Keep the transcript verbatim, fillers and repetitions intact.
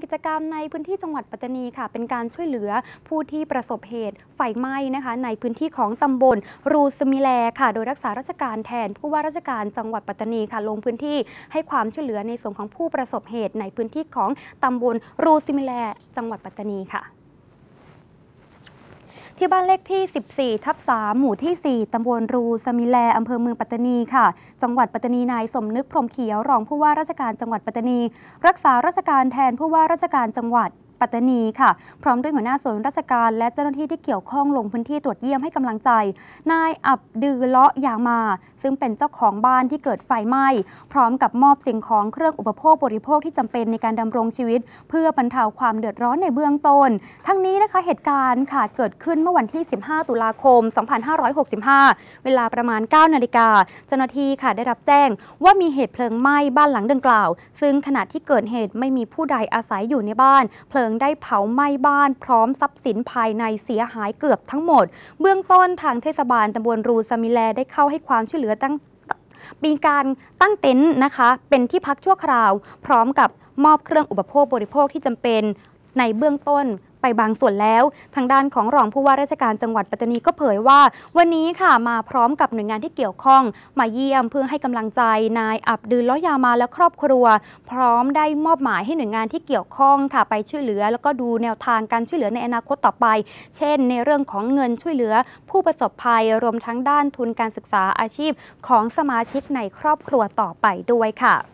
กิจกรรมในพื้นที่จังหวัดปัตตานีค่ะเป็นการช่วยเหลือผู้ที่ประสบเหตุไฟไหม้นะคะในพื้นที่ของตำบลรูสมิแลค่ะโดยรักษาราชการแทนผู้ว่าราชการจังหวัดปัตตานีค่ะลงพื้นที่ให้ความช่วยเหลือในส่วนของผู้ประสบเหตุในพื้นที่ของตำบลรูสมิแลจังหวัดปัตตานีค่ะที่บ้านเลขที่ สิบสี่ ทับ สาม หมู่ที่ สี่ ตำบลรูสมิแลอำเภอเมืองปัตตานีค่ะจังหวัดปัตตานีนายสมนึกพรหมเขียวรองผู้ว่าราชการจังหวัดปัตตานีรักษาราชการแทนผู้ว่าราชการจังหวัดปัตตานีค่ะพร้อมด้วยหัวหน้าส่วนราชการและเจ้าหน้าที่ที่เกี่ยวข้องลงพื้นที่ตรวจเยี่ยมให้กำลังใจนายอับดือเลาะยางมาซึ่งเป็นเจ้าของบ้านที่เกิดไฟไหม้พร้อมกับมอบสิ่งของเครื่องอุปโภคบริโภคที่จำเป็นในการดำรงชีวิตเพื่อบรรเทาความเดือดร้อนในเบื้องต้นทั้งนี้นะคะเหตุการณ์ค่ะเกิดขึ้นเมื่อวันที่ สิบห้า ตุลาคม สองพันห้าร้อยหกสิบห้า เวลาประมาณ เก้า นาฬิกาเจ้าหน้าที่ค่ะได้รับแจ้งว่ามีเหตุเพลิงไหม้บ้านหลังดังกล่าวซึ่งขณะที่เกิดเหตุไม่มีผู้ใดอาศัยอยู่ในบ้านเพลิงได้เผาไหม้บ้านพร้อมทรัพย์สินภายในเสียหายเกือบทั้งหมดเบื้องต้นทางเทศบาลตำบลรูสมิแลได้เข้าให้ความช่วยเหลือตั้งมีการตั้งเต็นท์นะคะเป็นที่พักชั่วคราวพร้อมกับมอบเครื่องอุปโภคบริโภคที่จำเป็นในเบื้องต้นไปบางส่วนแล้วทางด้านของรองผู้ว่าราชการจังหวัดปัตตานีก็เผยว่าวันนี้ค่ะมาพร้อมกับหน่วยงานที่เกี่ยวข้องมาเยี่ยมเพื่อให้กำลังใจนายอับดุลเลาะยามาและครอบครัวพร้อมได้มอบหมายให้หน่วยงานที่เกี่ยวข้องค่ะไปช่วยเหลือแล้วก็ดูแนวทางการช่วยเหลือในอนาคตต่อไปเช่นในเรื่องของเงินช่วยเหลือผู้ประสบภัยรวมทั้งด้านทุนการศึกษาอาชีพของสมาชิกในครอบครัวต่อไปด้วยค่ะ